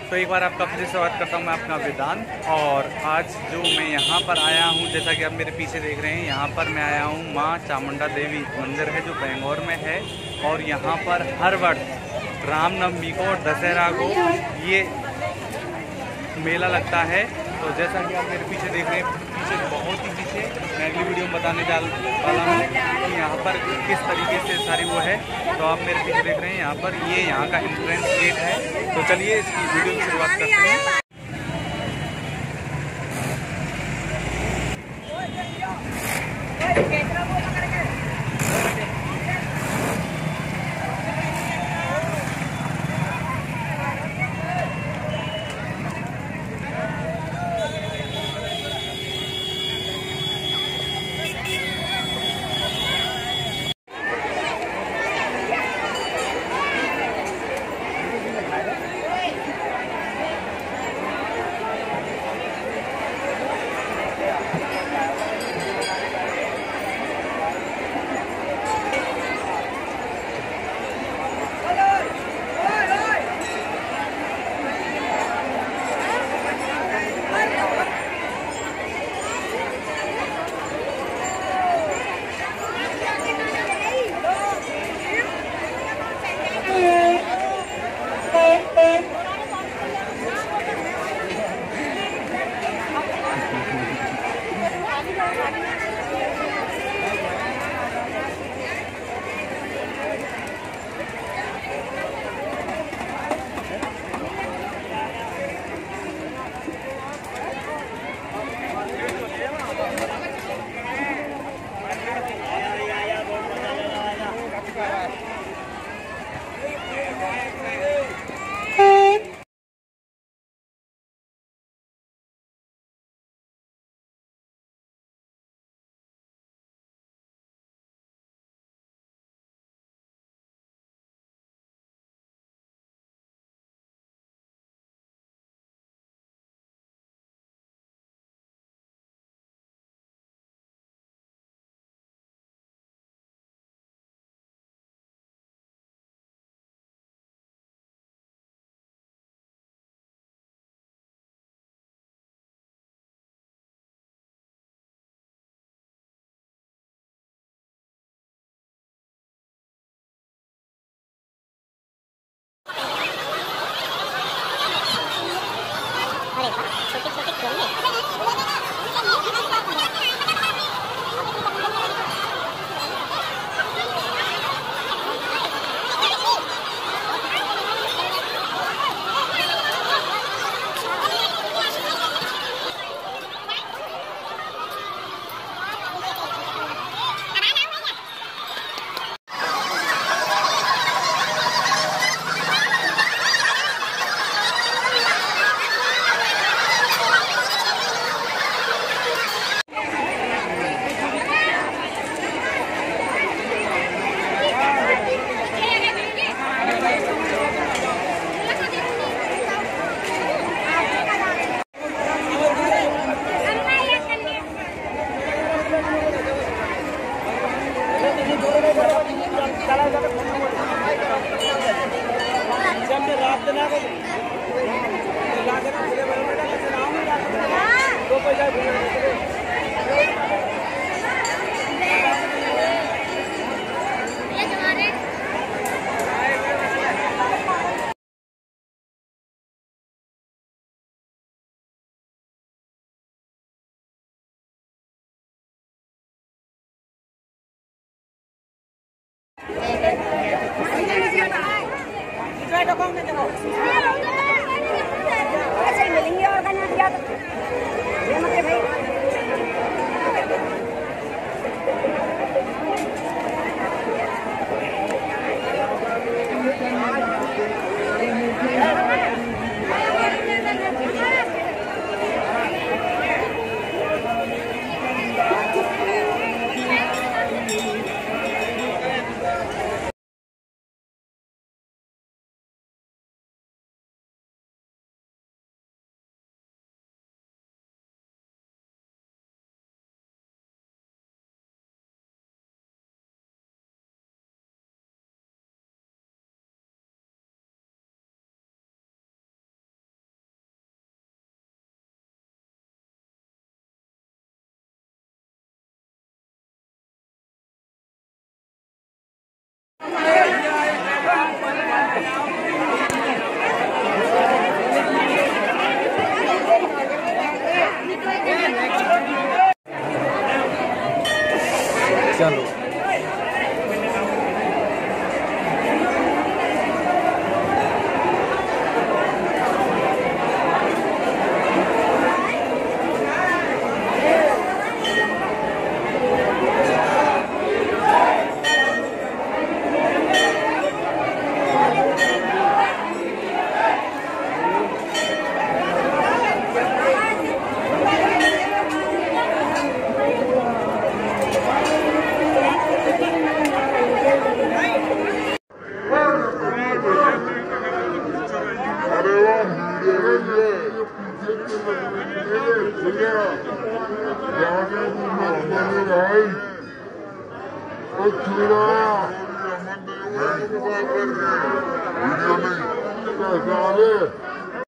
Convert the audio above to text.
तो एक बार आपका फिर से स्वागत करता हूँ मैं अपना वेदांत। और आज जो मैं यहाँ पर आया हूँ, जैसा कि आप मेरे पीछे देख रहे हैं, यहाँ पर मैं आया हूँ माँ चामुंडा देवी मंदिर है जो बेंगलोर में है। और यहाँ पर हर वर्ष रामनवमी को और दशहरा को ये मेला लगता है। तो जैसा कि आप मेरे पीछे देख रहे हैं, पीछे बहुत ही पीछे मैं अगली वीडियो में बताने वाला हूँ कि यहाँ पर किस तरीके से सारी वो है। तो आप मेरे पीछे देख रहे हैं, यहाँ पर ये यहाँ का एंट्रेंस गेट है। तो चलिए इसकी वीडियो की शुरुआत करते हैं। छोटे छोटे खिलौने ऐसे ही मिलेंगे और भाई चलो भाई